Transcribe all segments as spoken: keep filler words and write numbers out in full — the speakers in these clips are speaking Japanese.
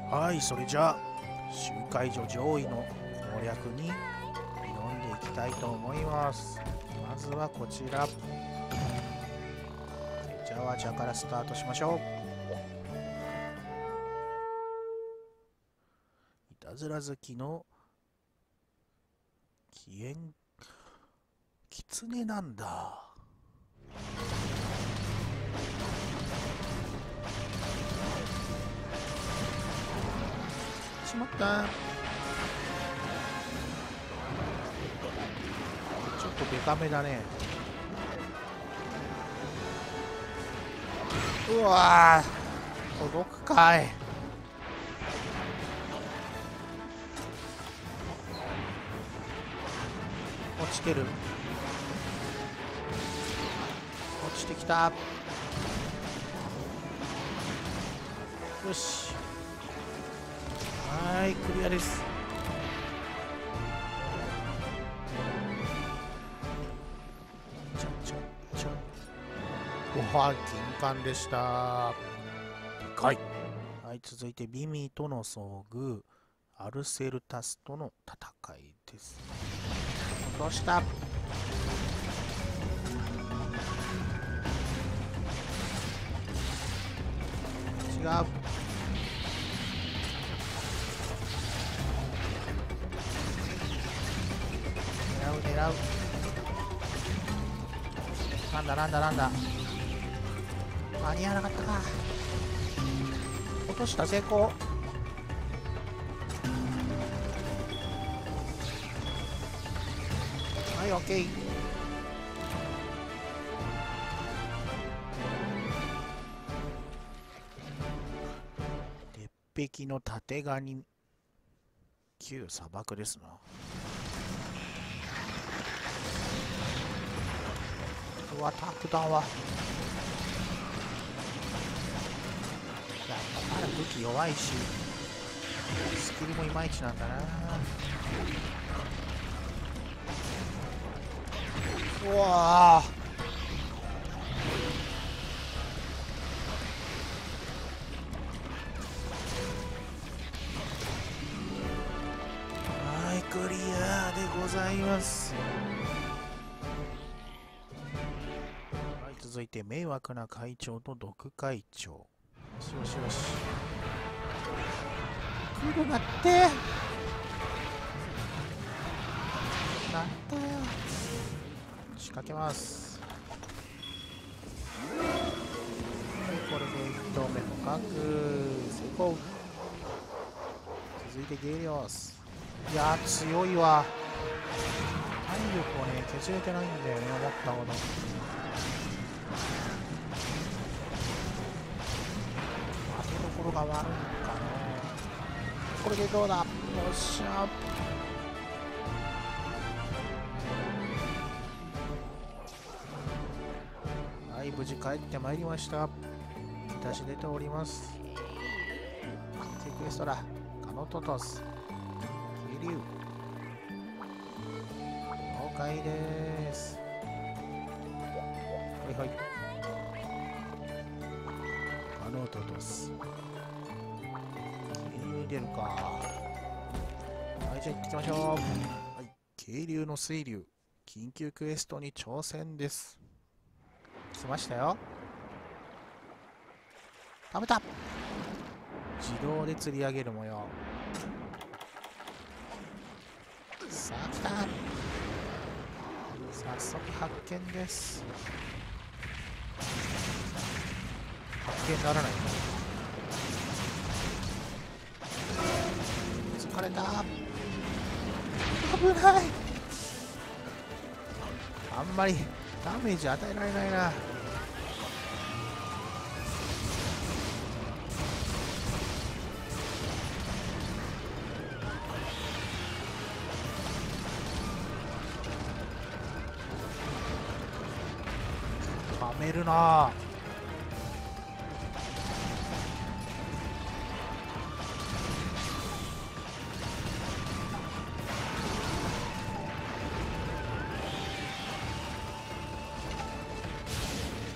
はい、それじゃあ集会所上位の攻略に挑んでいきたいと思います。まずはこちら、ジャワジャからスタートしましょう。いたずら好きのキエンキツネなんだ。しまった。ちょっとデカめだね。うわー、届くかい。落ちてる。落ちてきた。よし、はい、クリアです。ちょちょちょおは、金冠でした。でかい。はい、続いてビミとの遭遇、アルセルタスとの戦いです。落とした。違う。狙う狙う。なんだなんだなんだ。間に合わなかったか。落とした。成功。はい、オッケー。鉄壁のたてがに、旧砂漠ですな。うわ、タップダウンは。いや、まだ武器弱いし、スキルもいまいちなんだな。うわー、はい、クリアでございます。はい、続いて迷惑な会長と毒会長。よしよしよし。来るなって。なんだよ。仕掛けます。はい、これでいち投目捕獲成功。続いてゲリオス。いやー、強いわ。体力をね削れてないんだよね、思ったほど。当てどころが悪いんかね。これでどうだ。よっしゃ。はい、無事帰ってまいりました。出し出ております。テクエストラカノトトス気流了解です。はいはい、カノトトス気流に出るか。はい、じゃあ行ってきましょう。はい、渓流の水流緊急クエストに挑戦です。来ましたよ。食べた。自動で釣り上げる模様。さあ来た。早速発見です。発見ならない。疲れた。危ない。あんまりダメージ与えられないな。ためるな。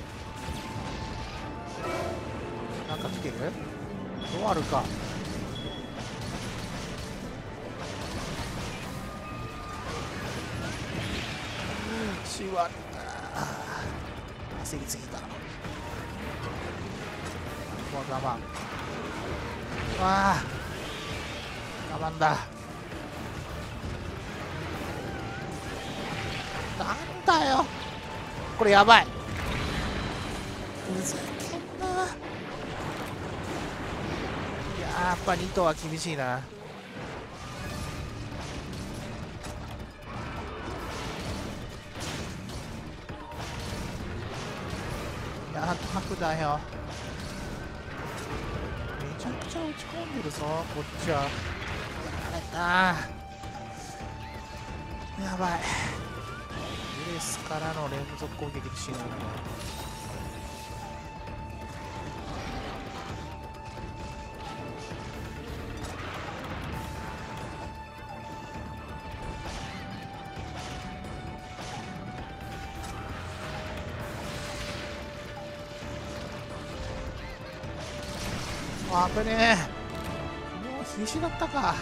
なんか来てる？どうあるか。 しいわ。あー焦りすぎた。ここは我慢。ああ我慢だ。なんだよこれやばい。ふざけんな。いややっぱに頭は厳しいな。いやタフだよ。めちゃくちゃ打ち込んでるぞこっちは。やられた。やばい。ブレスからの連続攻撃で死ぬんだ。あぶねえ。もう必死だったか。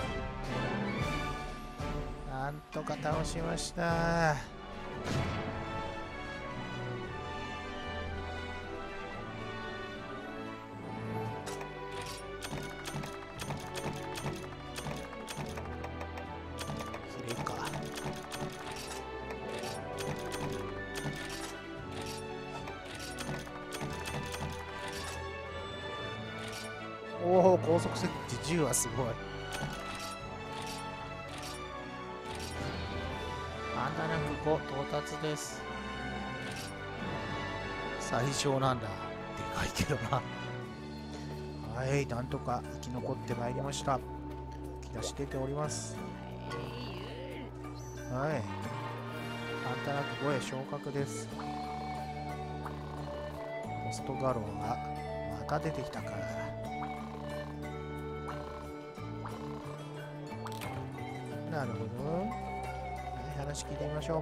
なんとか倒しました。ヒレか。おお高速設置じゅうはすごい。パンダナフご到達です。最小なんだ。でかいけどな。はい、なんとか生き残ってまいりました。吹き出し出ております。はい。パンタナフごへ昇格です。ポストガローがまた出てきたか。なるほど。はい、話聞いてみましょう。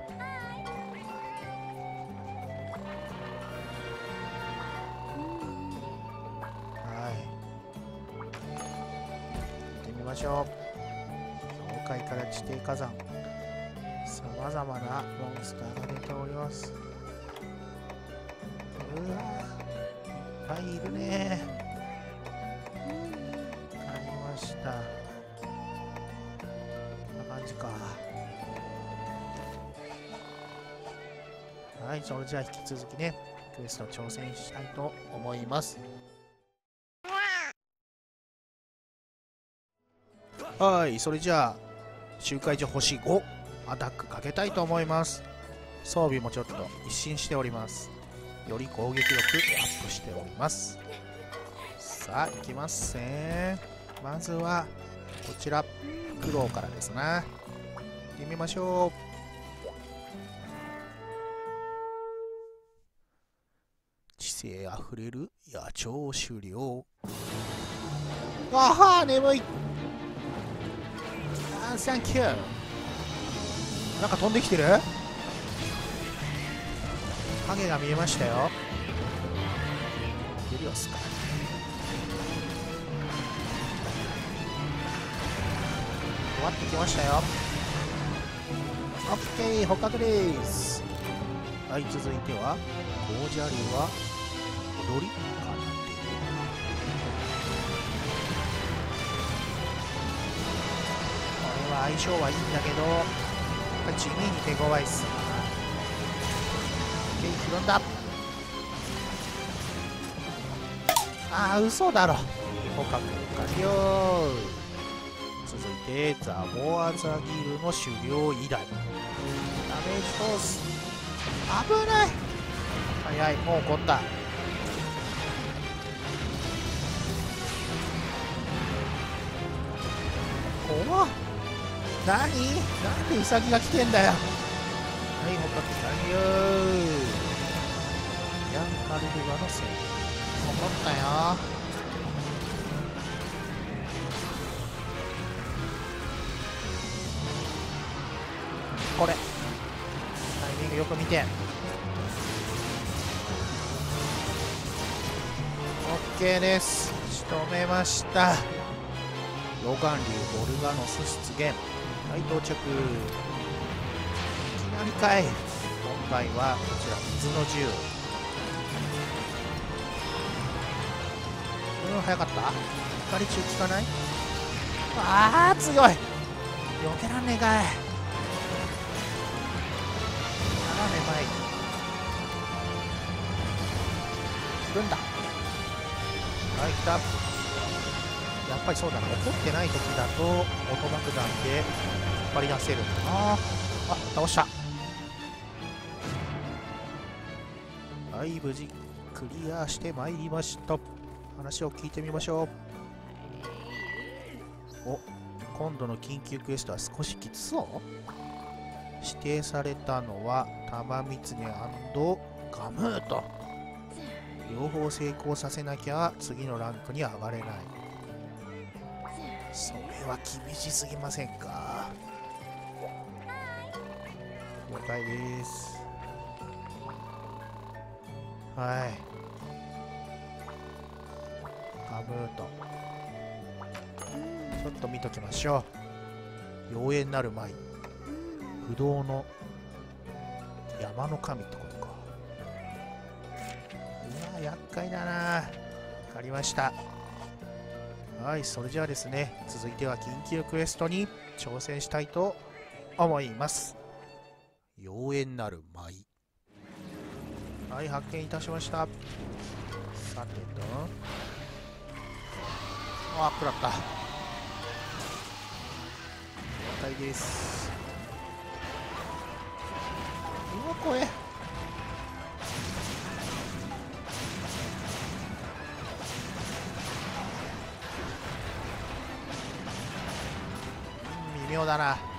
はい。行ってみましょう。境界から地底火山。さまざまなモンスターが出ております。うわー、いっぱいいるね。ありました。か。はい、それじゃあ引き続きねクエスト挑戦したいと思います。はい、それじゃあ周回所星ごアタックかけたいと思います。装備もちょっと一新しております。より攻撃力アップしております。さあ行きますね。まずはこちら苦労からですな。行ってみましょう。知性あふれる野鳥狩猟。あはー眠い。あーサンキュー。なんか飛んできてる。影が見えましたよ。デリオスか。終わってきましたよ。オッケー、捕獲です。はい、続いてはゴージャリは踊りかなっていう。これは相性はいいんだけどやっぱ地味に手強いっすな。オッケー、拾んだ。ああ嘘だろ。捕獲完了。続いてザボアザギルの狩猟依頼。ダメージコース危ない。早い、もう怒った。怖っ。何なんでウサギが来てんだよ。はい、捕獲完了。ヤンカルルガのせい怒ったよ。これタイミングよく見て。オッケーです。仕留めました。溶岩流ボルガノス出現。はい、到着。いきなりかい。 今回はこちら水の銃。うん、早かった。光中効かない。あー強い。避けらんねえかい。ならねえまい。来るんだ。はい、来た。やっぱりそうだな、怒ってない時だとオト爆弾で引っ張り出せるんだな。あ、倒した。はい、無事クリアしてまいりました。話を聞いてみましょう。お、今度の緊急クエストは少しきつそう。指定されたのは玉ミツネ&ガムート。両方成功させなきゃ次のランクに上がれない。それは厳しすぎませんか。了解です。はい、ガムートちょっと見ときましょう。妖艶なる舞、不動の山の神ってことか。うわ、厄介だな。わかりました。はい、それじゃあですね、続いては緊急クエストに挑戦したいと思います。妖艶なる舞。はい、発見いたしました。さてと、あ、食らった。了解です。うわ、怖え。微妙だな。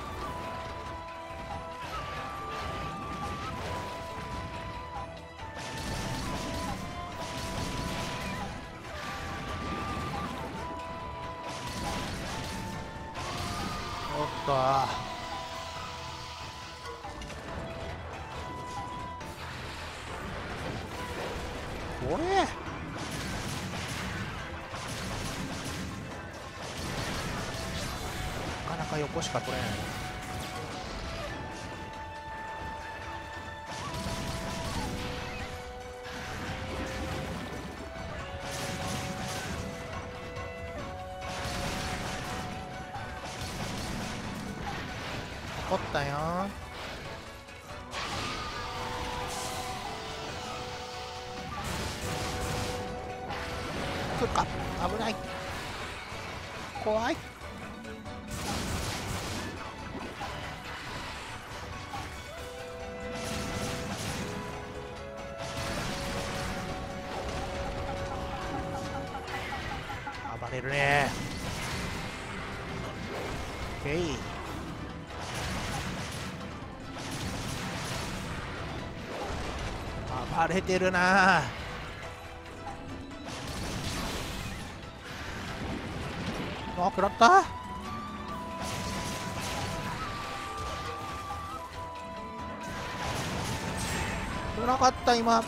おっと、これなかなか横しか取れない。怒ったよ。来るか。危ない。怖い。暴れるね。オッケー。暴れてるな。あ、食らった。危なかった今。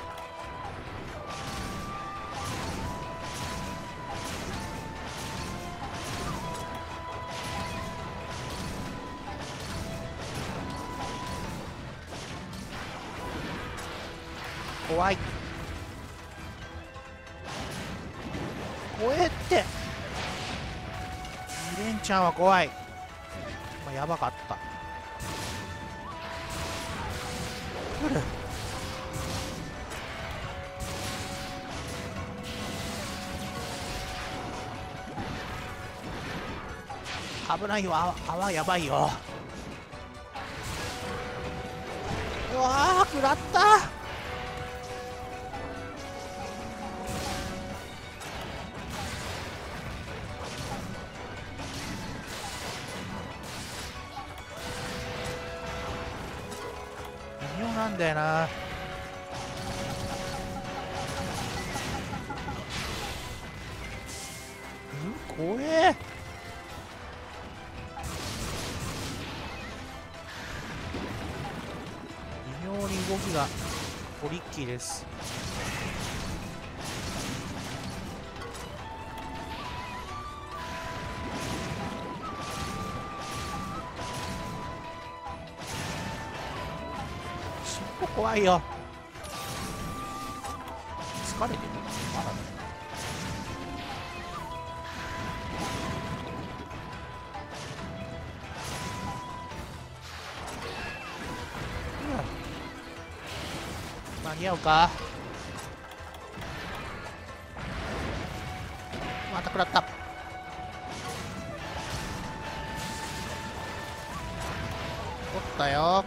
怖い。怖えって。イレンちゃんは怖い。まあ、やばかった。来る。危ないよ。泡やばいよ。うわー、食らった。微妙なんだよな。うん、怖え。微妙に動きがトリッキーです。 構怖いよ。疲れてるまだね。間に合うか。また食らった。取ったよ。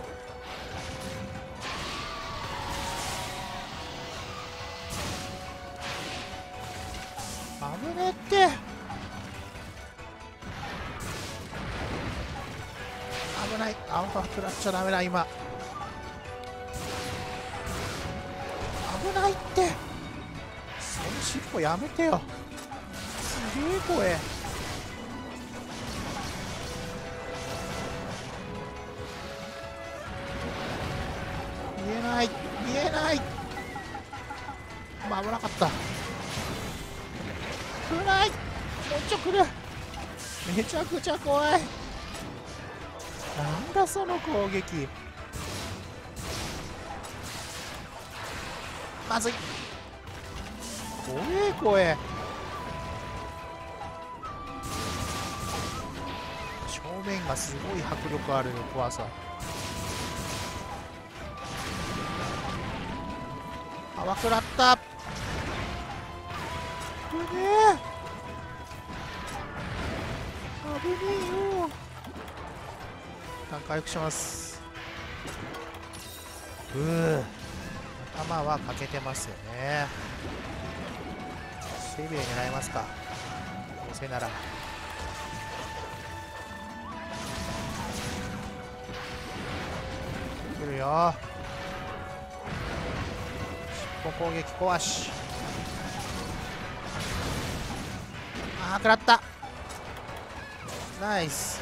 危ねって。危ない。アンファ食らっちゃダメだ今。危ないって。その尻尾やめてよ。すげえ怖え。見えない見えない。危なかった。来ない。もうちょ来る。めちゃくちゃ怖い。なんだその攻撃。まずい。怖え怖え。正面がすごい迫力ある怖さ。泡食らった。危ねえ危ねえよ。回復します。うー頭は欠けてますよね。セビア狙いますか。どうせなら来るよ。尻尾攻撃壊し。あー食らった。ナイス。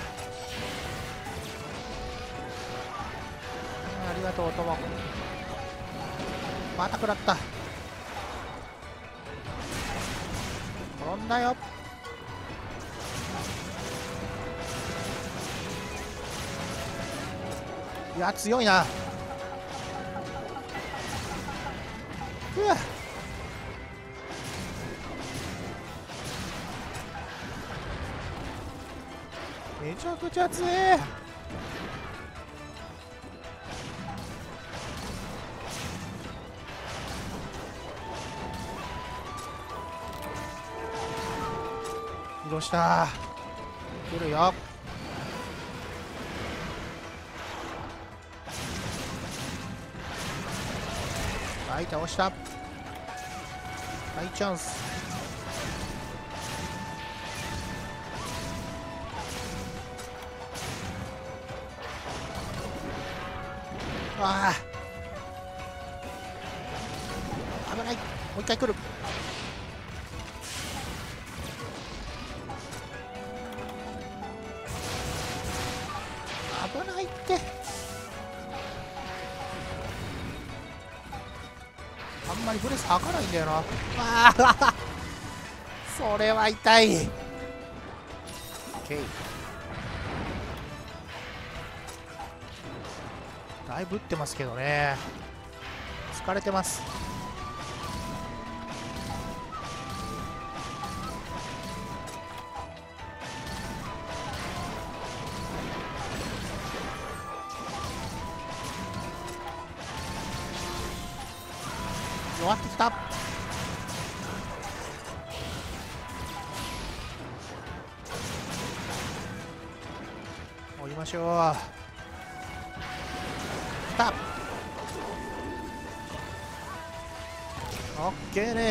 ありがとう友。また食らった。転んだよ。いや強いな。うわめちゃくちゃ強え。どうした来るよ。はい倒した。はいチャンス。ああ危ない。もう一回来る。危ないって。あんまりブレス開かないんだよな。ああそれは痛い。 OK。 だいぶ打ってますけどね。疲れてます。弱ってきた。降りましょう。た OK です。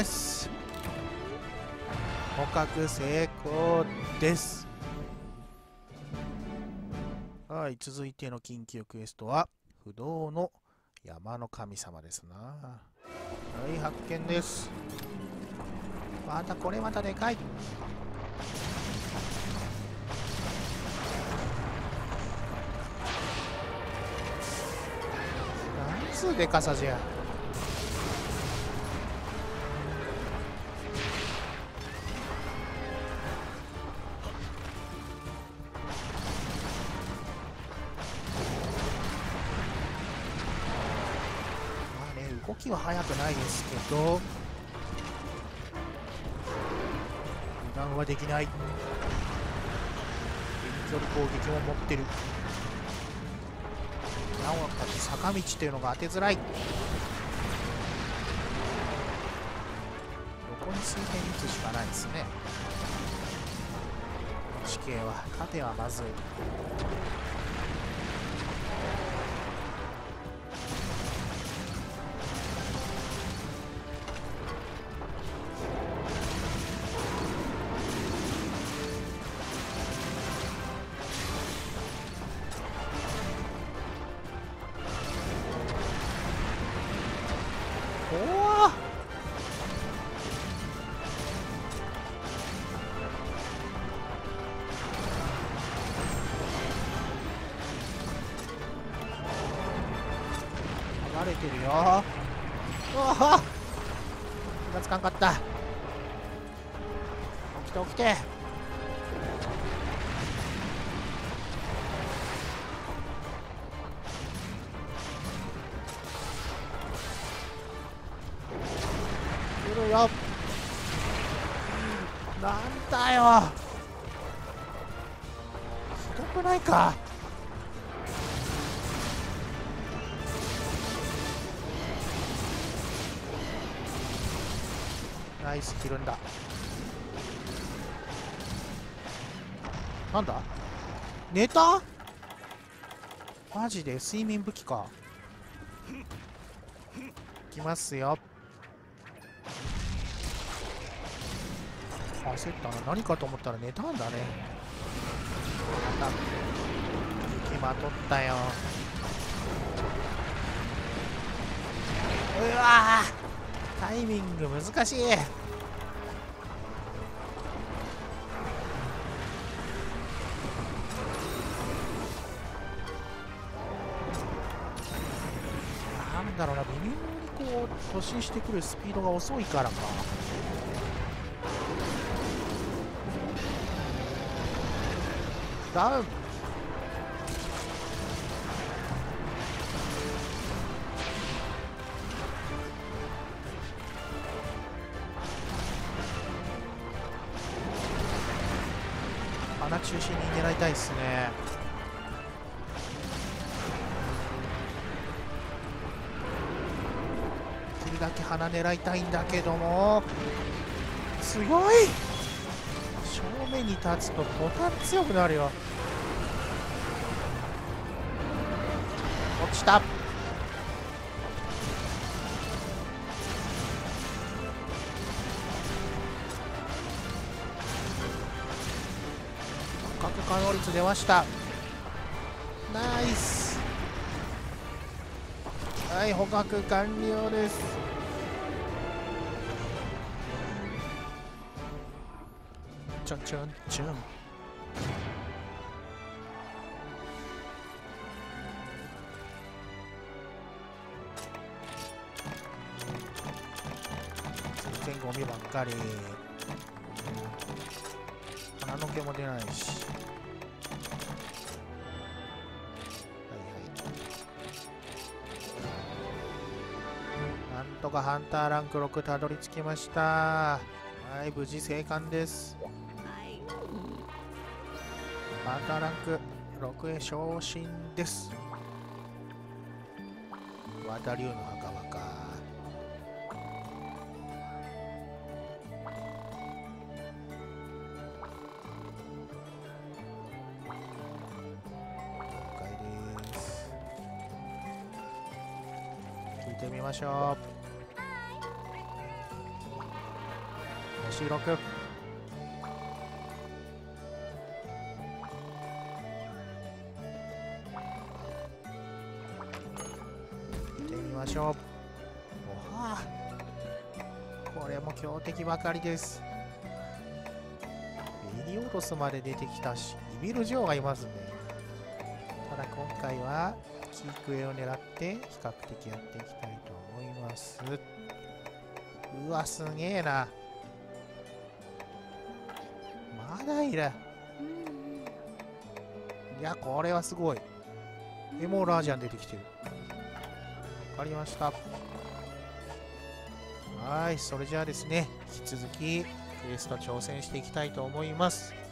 捕獲成功です。はい、続いての緊急クエストは不動の山の神様ですな。はい、発見です。またこれまたでかい。なんつうでかさじゃ。 動きは速くないですけど油断はできない。遠距離攻撃も持ってる。なおかつ坂道というのが当てづらい。横に水平に打つしかないですね。地形は縦はまずい。おお、流れてるよ。うわあ、気がつかんかった。起きて起きて。来るよ。なんだよ、ひどくないか。ナイス切るんだ。なんだ、寝た？マジで睡眠武器か。いきますよ。焦ったな。何かと思ったら寝たんだね。また雪まとったよ。うわー、タイミング難しい。なんだろうな、微妙にこう突進してくるスピードが遅いからか。ダウン。鼻中心に狙いたいですね。できるだけ鼻狙いたいんだけども、すごい正面に立つと途端強くなるよ。落ちた。捕獲可能率出ました。ナイス。はい、捕獲完了です。ちょんちょんちょん。全然ゴミばっかり。鼻の毛も出ないし。はいはい。なんとかハンターランクろくたどり着きました。はい、無事生還です。ハンターランクろくへ昇進です。ワタリュウの墓場か。了解です。聞いてみましょう。星ろく。ましょう。おはあ、これも強敵ばかりです。ベリオロスまで出てきたし、イビルジョーがいますね。ただ今回はキークエを狙って比較的やっていきたいと思います。うわ、すげえな。まだいる。いや、これはすごい。エモーラージャン出てきてる。わかりました。 はい、それじゃあですね、引き続きクエスト挑戦していきたいと思います。